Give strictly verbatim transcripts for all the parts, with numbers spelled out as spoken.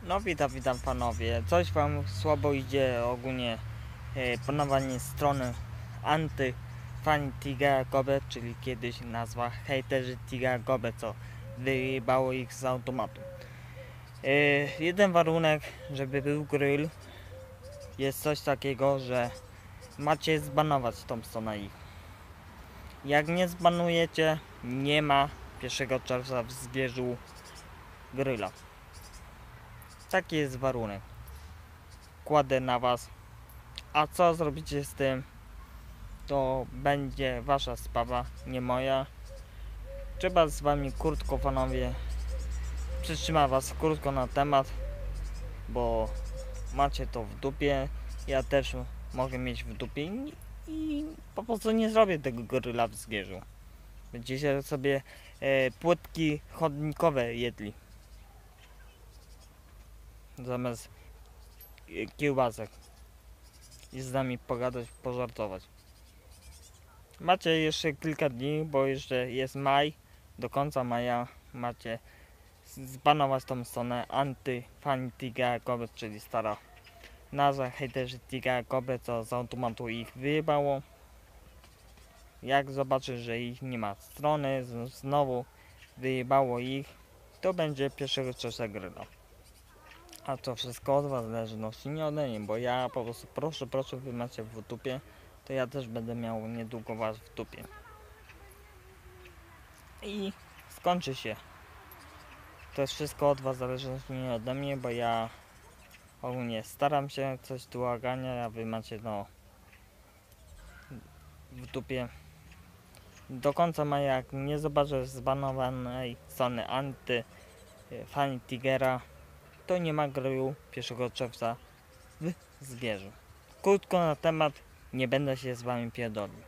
No witam, witam panowie. Coś wam słabo idzie ogólnie e, panowanie strony anty fani Tigera Gobe, czyli kiedyś nazwa hejterzy Tigera Gobe, co wyjebało ich z automatu. E, jeden warunek, żeby był grill, jest coś takiego, że macie zbanować tą stronę ich. Jak nie zbanujecie, nie ma pierwszego czerwca w Zgierzu grilla. Taki jest warunek. Kładę na was. A co zrobicie z tym, to będzie wasza sprawa, nie moja. Trzeba z wami krótko, panowie, przytrzymać was krótko na temat, bo macie to w dupie. Ja też mogę mieć w dupie i, i po prostu nie zrobię tego goryla w Zgierzu. Będziecie sobie e, płytki chodnikowe jedli zamiast e, kiełbasek i z nami pogadać, pożartować. Macie jeszcze kilka dni, bo jeszcze jest maj, do końca maja macie zbanować tą stronę anty-fani Tigera Gobe, czyli stara nazwa hejterzy Tigera Gobe, co z automatu ich wyjebało. Jak zobaczy, że ich nie ma strony, znowu wyjebało ich, to będzie pierwszego czerwca gryla. A to wszystko od was zależy, no nie ode mnie, bo ja po prostu proszę, proszę, wy macie w dupie, to ja też będę miał niedługo was w dupie. I skończy się. To jest wszystko od was zależy, nie ode mnie, bo ja ogólnie staram się coś tu ogarniać, a wy macie no w dupie. Do końca maja, jak nie zobaczę zbanowanej strony anty fani Tigera, to nie ma grillu pierwszego czerwca w Zgierzu. Krótko na temat, nie będę się z wami pierdolił.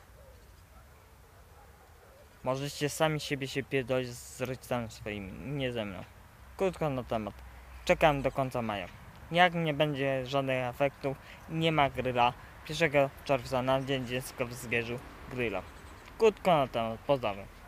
Możecie sami siebie się pierdolić z rodzicami swoimi, nie ze mną. Krótko na temat. Czekam do końca maja. Jak nie będzie żadnych efektów, nie ma grilla pierwszego czerwca na Dzień Dziecka w Zgierzu grilla. Krótko na temat. Pozdrawiam.